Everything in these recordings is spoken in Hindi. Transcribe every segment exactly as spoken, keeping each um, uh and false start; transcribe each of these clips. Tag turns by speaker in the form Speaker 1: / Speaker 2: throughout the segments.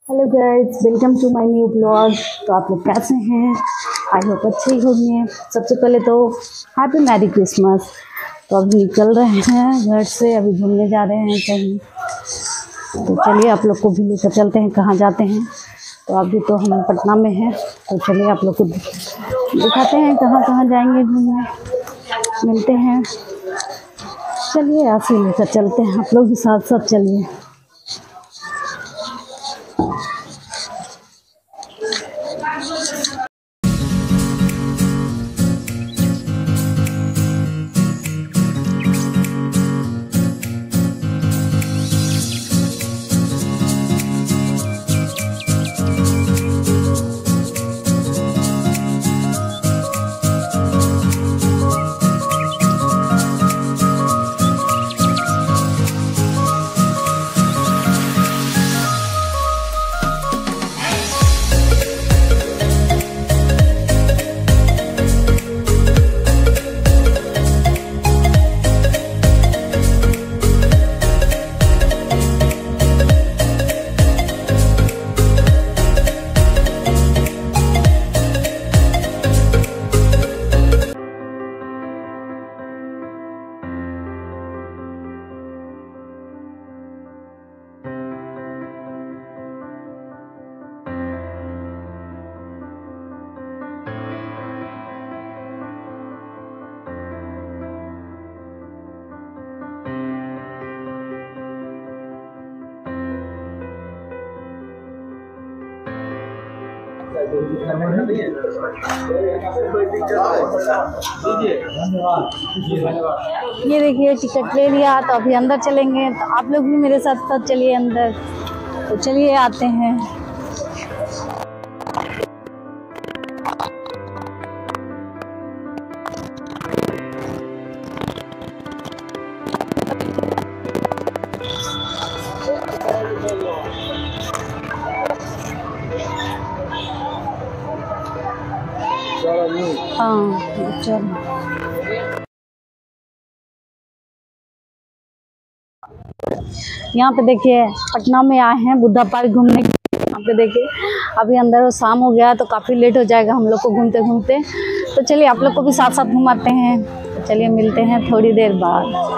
Speaker 1: Hello guys, welcome to my new blog. तो आप लोग कैसे हैं? आई होप अच्छे ही होंगे। सबसे पहले तो हैप्पी मैरी क्रिसमस। तो अभी निकल रहे हैं घर से, अभी घूमने जा रहे हैं कहीं। तो चलिए आप लोग को भी लेकर चलते हैं कहाँ जाते हैं। तो अभी तो हम पटना में हैं, तो चलिए आप लोग को दिखाते हैं कहाँ कहाँ जाएंगे घूमने, मिलते हैं। चलिए ऐसे लेकर चलते हैं, आप लोग भी साथ साथ चलिए। ये देखिए टिकट ले लिया, तो अभी अंदर चलेंगे। तो आप लोग भी मेरे साथ साथ चलिए अंदर। तो चलिए आते हैं। हाँ चलो। यहाँ पे देखिए पटना में आए हैं बुद्धा पार्क घूमने। यहाँ पे देखिए अभी अंदर शाम हो गया, तो काफ़ी लेट हो जाएगा हम लोग को घूमते घूमते। तो चलिए आप लोग को भी साथ साथ घुमाते हैं। तो चलिए मिलते हैं थोड़ी देर बाद।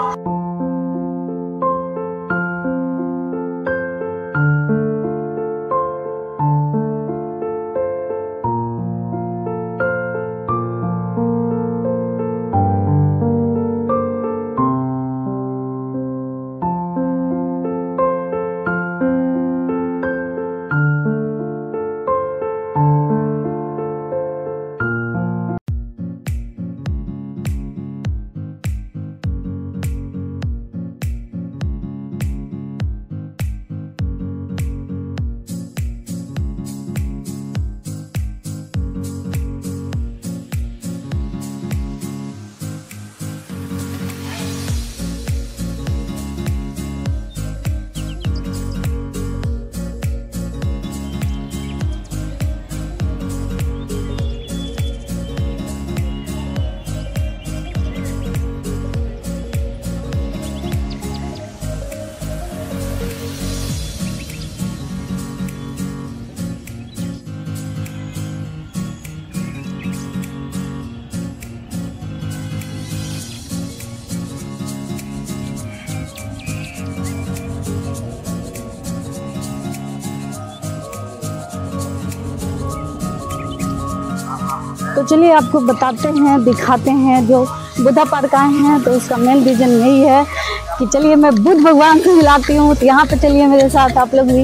Speaker 1: तो चलिए आपको बताते हैं, दिखाते हैं। जो बुद्धा पार्क आए हैं तो उसका मेन रीज़न यही है कि चलिए मैं बुद्ध भगवान को मिलाती हूँ। तो यहाँ पे चलिए मेरे साथ आप लोग भी।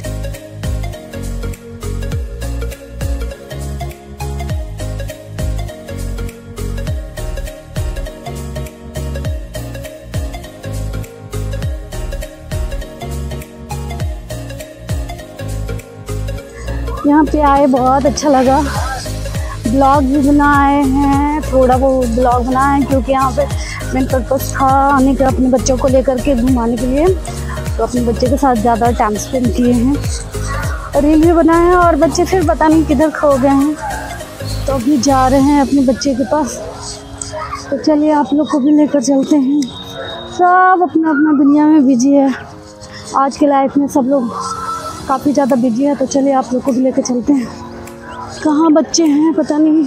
Speaker 1: यहाँ पे आए बहुत अच्छा लगा। ब्लॉग भी बनाए हैं, थोड़ा वो ब्लॉग बनाए हैं क्योंकि यहाँ पे मेन पर्पस था आने का अपने बच्चों को लेकर के घुमाने के लिए। तो अपने बच्चे के साथ ज़्यादा टाइम स्पेंड किए हैं और रील भी बनाए हैं। और बच्चे फिर पता नहीं किधर खो गए हैं, तो अभी जा रहे हैं अपने बच्चे के पास। तो चलिए आप लोग को भी लेकर चलते हैं। सब अपना अपना दुनिया में बिजी है। आज के लाइफ में सब लोग काफ़ी ज़्यादा बिजी है, तो चलिए आप लोग को भी लेके चलते हैं। कहाँ बच्चे हैं पता नहीं।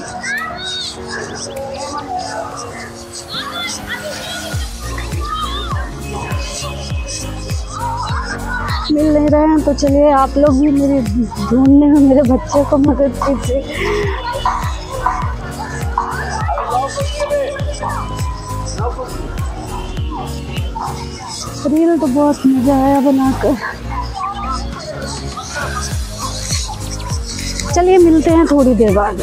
Speaker 1: मिल नहीं रहे हैं, तो चलिए आप लोग भी मेरे ढूंढने में मेरे बच्चे को मदद कीजिए। रील तो बहुत मज़ा आया बनाकर। चलिए मिलते हैं थोड़ी देर बाद।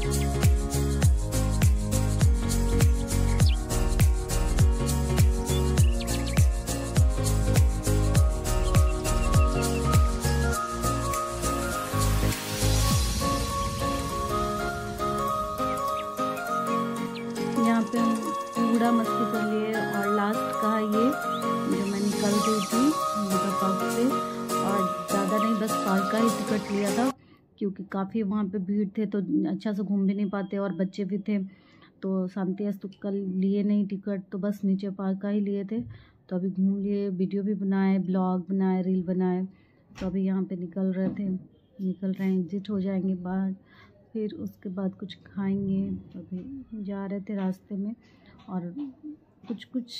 Speaker 1: यहाँ पे पूरा मस्ती कर लिए और लास्ट का ये जो मैं निकल रही थी बुद्धा पार्क से, और ज़्यादा नहीं बस पार्क का ही टिकट लिया था क्योंकि काफ़ी वहाँ पे भीड़ थे तो अच्छा से घूम भी नहीं पाते और बच्चे भी थे, तो शांति स्तूप का लिए नहीं टिकट, तो बस नीचे पार्क का ही लिए थे। तो अभी घूम लिए, वीडियो भी बनाए, ब्लॉग बनाए, रील बनाए। तो अभी यहाँ पे निकल रहे थे निकल रहे हैं, एग्जिट हो जाएंगे बाहर, फिर उसके बाद कुछ खाएंगे। तो अभी जा रहे थे रास्ते में और कुछ कुछ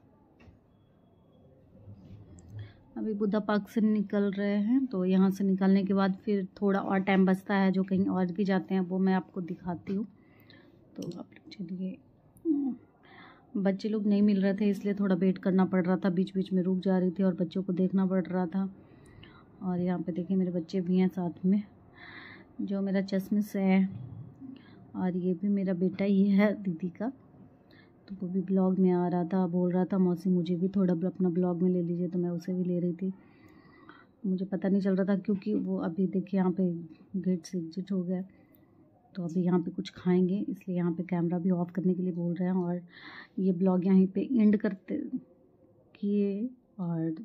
Speaker 1: अभी बुद्धा पार्क से निकल रहे हैं। तो यहाँ से निकलने के बाद फिर थोड़ा और टाइम बचता है जो कहीं और भी जाते हैं, वो मैं आपको दिखाती हूँ। तो आप चलिए, बच्चे लोग नहीं मिल रहे थे इसलिए थोड़ा वेट करना पड़ रहा था, बीच बीच में रुक जा रही थी और बच्चों को देखना पड़ रहा था। और यहाँ पे देखिए मेरे बच्चे भी हैं साथ में, जो मेरा चश्मिश है, और ये भी मेरा बेटा ही है दीदी का। तो वो भी ब्लॉग में आ रहा था, बोल रहा था मौसी मुझे भी थोड़ा अपना ब्लॉग में ले लीजिए, तो मैं उसे भी ले रही थी। मुझे पता नहीं चल रहा था क्योंकि वो अभी देखिए यहाँ पे गेट से एग्जिट हो गया। तो अभी यहाँ पे कुछ खाएंगे इसलिए यहाँ पे कैमरा भी ऑफ करने के लिए बोल रहे हैं, और ये ब्लॉग यहीं पे एंड करते किए। और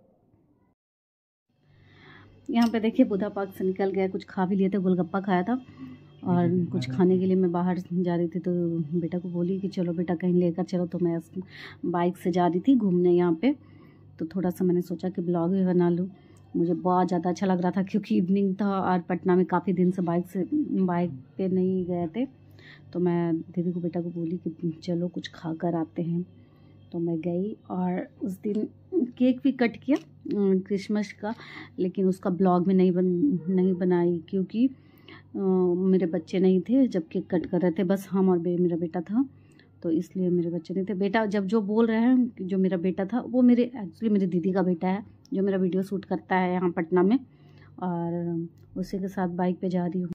Speaker 1: यहाँ पे देखिए बुद्धा पार्क से निकल गया, कुछ खा भी लिए थे, गोलगप्पा खाया था और कुछ खाने के लिए मैं बाहर जा रही थी। तो बेटा को बोली कि चलो बेटा कहीं लेकर चलो, तो मैं बाइक से जा रही थी घूमने यहाँ पे। तो थोड़ा सा मैंने सोचा कि ब्लॉग भी बना लूँ, मुझे बहुत ज़्यादा अच्छा लग रहा था क्योंकि इवनिंग था और पटना में काफ़ी दिन से बाइक से बाइक पे नहीं गए थे। तो मैं दीदी को बेटा को बोली कि चलो कुछ खा कर आते हैं। तो मैं गई और उस दिन केक भी कट किया क्रिसमस का, लेकिन उसका ब्लॉग में नहीं बन नहीं बनाई क्योंकि आ, मेरे बच्चे नहीं थे जब केक कट कर रहे थे, बस हम और बे, मेरा बेटा था, तो इसलिए मेरे बच्चे नहीं थे। बेटा जब जो बोल रहे हैं कि जो मेरा बेटा था वो मेरे एक्चुअली मेरी दीदी का बेटा है जो मेरा वीडियो शूट करता है यहाँ पटना में, और उसी के साथ बाइक पे जा रही हूँ।